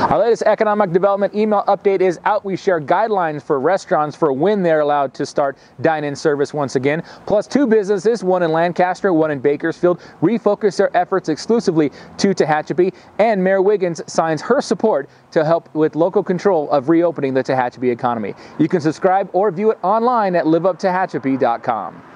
Our latest economic development email update is out. We share guidelines for restaurants for when they're allowed to start dine-in service once again. Plus, two businesses, one in Lancaster, one in Bakersfield, refocus their efforts exclusively to Tehachapi. And Mayor Wiggins signs her support to help with local control of reopening the Tehachapi economy. You can subscribe or view it online at liveuptehachapi.com.